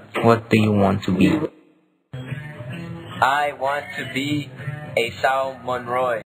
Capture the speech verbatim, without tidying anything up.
What do you want to be? I want to be a Sal Monroy.